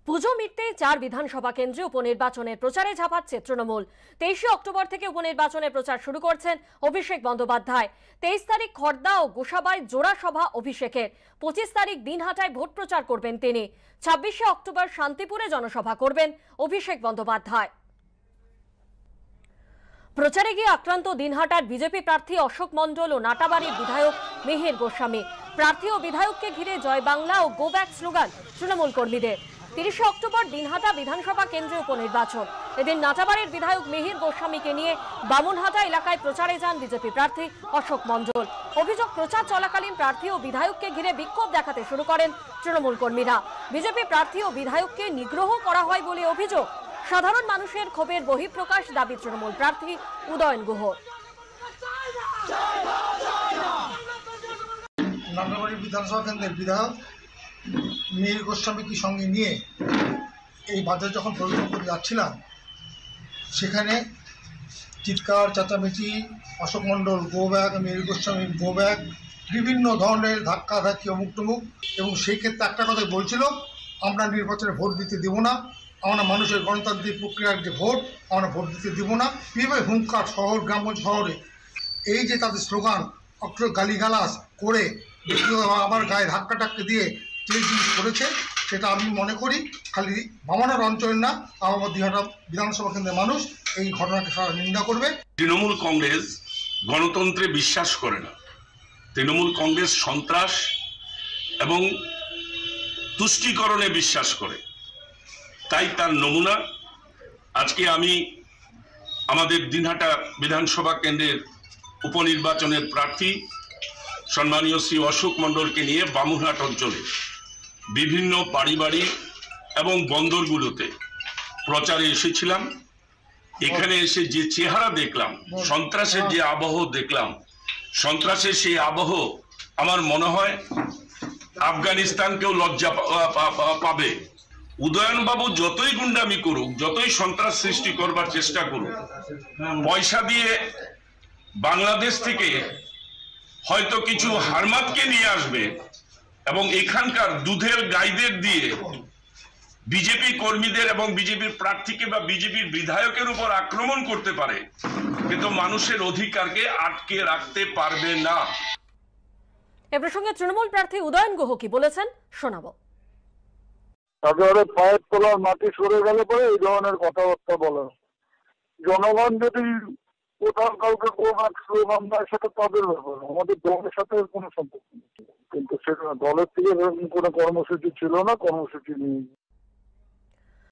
পুজো মিটতে 4 বিধানসভা কেন্দ্রে উপনির্বাচনের প্রচারে ঝাঁপাচ্ছে তৃণমূল। 23 অক্টোবর থেকে উপনির্বাচনের প্রচার শুরু করছেন অভিষেক বন্দ্যোপাধ্যায়। 23 তারিখ খড়দা ও গোসাবায় জোড়া সভা অভিষেকের। 25 তারিখ দিনহাটায় ভোট প্রচার করবেন তিনি। 26 অক্টোবর শান্তিপুরে জনসভা করবেন অভিষেক বন্দ্যোপাধ্যায়। প্রচারে গিয়ে আক্রান্ত দিনহাটার বিজেপি প্রার্থী অশোক মণ্ডল ও নাটাবাড়ির বিধায়ক মিহির গোস্বামী। প্রার্থী ও বিধায়ককে ঘিরে জয় বাংলা ও গো ব্যাক স্লোগান তৃণমূল কর্মীদের। 30 অক্টোবর দিনহাটা বিধানসভা কেন্দ্রে উপনির্বাচন। এদিন নাটাবাড়ির বিধায়ক মিহির গোস্বামীকে নিয়ে বামুনহাটা এলাকায় প্রচারে যান বিজেপি প্রার্থী অশোক মণ্ডল। অভিযোগ, প্রচার চলাকালীন প্রার্থী ও বিধায়ককে ঘিরে বিক্ষোভ দেখাতে শুরু করেন তৃণমূল কর্মীরা। বিজেপি প্রার্থী ও বিধায়ককে নিগ্রহ করা হয় বলে অভিযোগ। সাধারণ মানুষের ক্ষোভের বহিঃপ্রকাশ দাবি তৃণমূল প্রার্থী উদয়ন গুহর। নাটাবাড়ি বিধানসভা কেন্দ্রের বিধায়ক মিহির গোস্বামীকে সঙ্গে নিয়ে এই বাজার যখন পরিক্রমা করে যাচ্ছিলাম, সেখানে চিৎকার চেঁচামেচি, Ashok Mondal go back, Mihir Goswami go back, বিভিন্ন ধরনের ধাক্কাধাক্কি অমুক টমুক। এবং সেই ক্ষেত্রে একটা কথা বলছিল, আমরা নির্বাচনে ভোট দিতে দেবো না, আমরা মানুষের গণতান্ত্রিক প্রক্রিয়ার যে ভোট, আমরা ভোট দিতে দেবো না। এইভাবে হুঙ্কার শহর গ্রাম্য শহরে এই যে তাদের স্লোগান, গালিগালাজ করে আবার গায়ে ধাক্কা টাক্কা দিয়ে যে জিনিস করেছে, সেটা আমি মনে করি খালি ভাবনার অঞ্চল না, আমার দিনহাটা বিধানসভা কেন্দ্রের মানুষ এই ঘটনাকে সারা নিন্দা করবে। তৃণমূল কংগ্রেস গণতন্ত্রে বিশ্বাস করে না। তৃণমূল কংগ্রেস সন্ত্রাস এবং তুষ্টিকরণে বিশ্বাস করে। তাই তার নমুনা আজকে আমি আমাদের দিনহাটা বিধানসভা কেন্দ্রের উপনির্বাচনের প্রার্থী সম্মানীয় শ্রী অশোক মণ্ডলকে নিয়ে বামুনহাট অঞ্চলে বিভিন্ন বাড়ি এবং বন্দরগুলোতে প্রচারে এসেছিলাম। এখানে এসে যে চেহারা দেখলাম, সন্ত্রাসের যে আবহ দেখলাম, সন্ত্রাসের সেই আবহ আমার মনে হয় আফগানিস্তানকেও লজ্জা পাবে। উদয়নবাবু যতই গুন্ডামি করুক, যতই সন্ত্রাস সৃষ্টি করবার চেষ্টা করুক, পয়সা দিয়ে বাংলাদেশ থেকে হয়তো কিছু হারমাতকে নিয়ে আসবে এবং এখানকার দুধের গাইদের দিয়ে বিজেপি কর্মীদের এবং বিজেপির প্রার্থীকে বা বিজেপির বিধায়কের উপর আক্রমণ করতে পারে, কিন্তু মানুষের অধিকারকে আটকে রাখতে পারবে না। এ প্রসঙ্গে তৃণমূল প্রার্থী উদয়ন গুহ কি বলেছেন শোনাবো। তাদের পায়ের তলার মাটি সরে গেলে পরে এই ধরনের কথাবার্তা বলে। জনগণ যদি কোথাও কাউকে স্লোগান দেয়, সেটা তাদের ব্যাপার, আমাদের দলের সাথে কোনো সম্পর্ক নেই। কিন্তু সেটা দলের থেকে কোনো কর্মসূচি ছিল না, কর্মসূচি নেই।